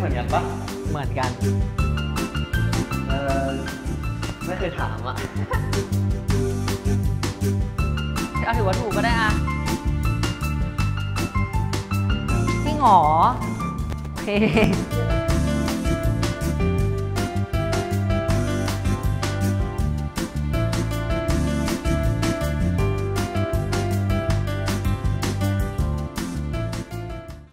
เหมือนกันปะเหมือนกันไม่เคยถามอ่ะเอาถือว่าถูกก็ได้อะจริงเหรอโอเค